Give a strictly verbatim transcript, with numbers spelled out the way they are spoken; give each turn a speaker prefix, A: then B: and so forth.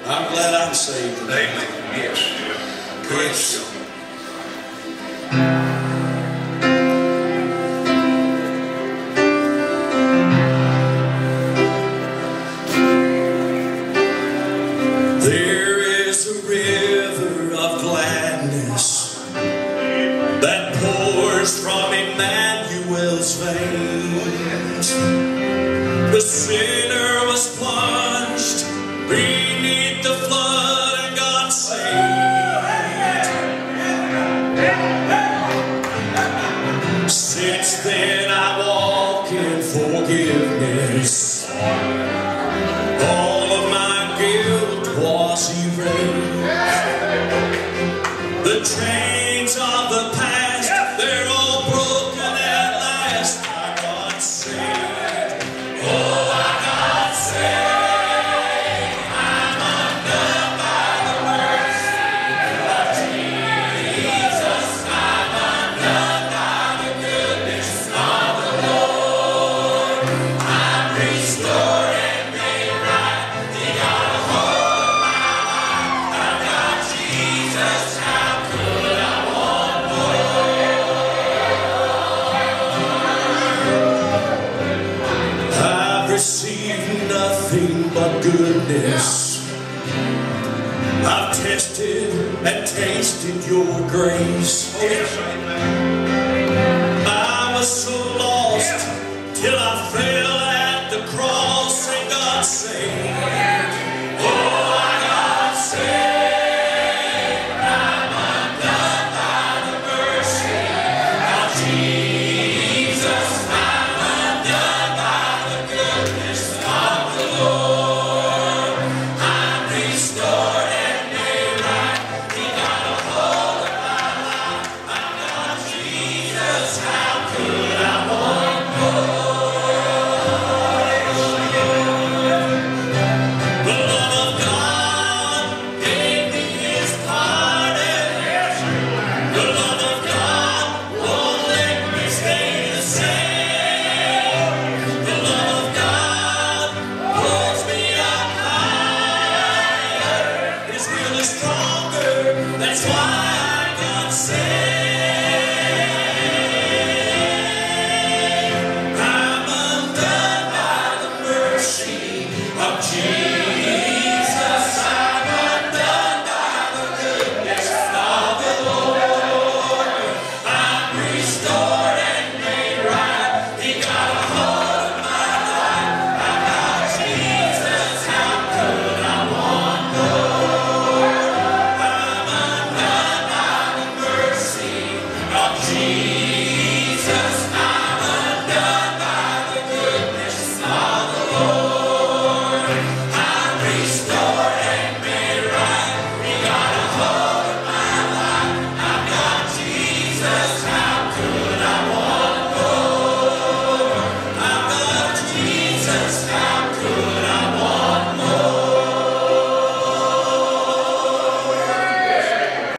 A: I'm glad I'm saved today.
B: Amen. Yes.
A: Yes. There is a river of gladness that pours from Emmanuel's veins. The sinner was plunged beneath the flood and got saved. Since then I walk in forgiveness. All of my guilt was erased. The chains of the past, they're all broken at last. I got saved. Oh, I got saved. I'm undone by the mercy of Jesus. I'm undone by the goodness of the Lord. I'm restored and made right. He got a hold of my life. I've got Jesus. How could I want more? I've received nothing but goodness. I've tested and tasted your grace. I was so lost till I fell at the cross and got saved. Oh, I got saved. I'm undone by the mercy of Jesus. I'm undone by the goodness of the Lord. I'm restored and made right. He got a hold of my life. I've got Jesus. How could I want more? The love of God gave me His pardon. The love of God won't let me stay the same. The love of God pulls me up higher. His will is stronger. That's why I got saved. I'm undone by the mercy of Jesus. I'm undone by the goodness of the Lord. I'm restored and made right. He got a hold of my life. I've got Jesus. How could I want more? I'm undone by the mercy of Jesus.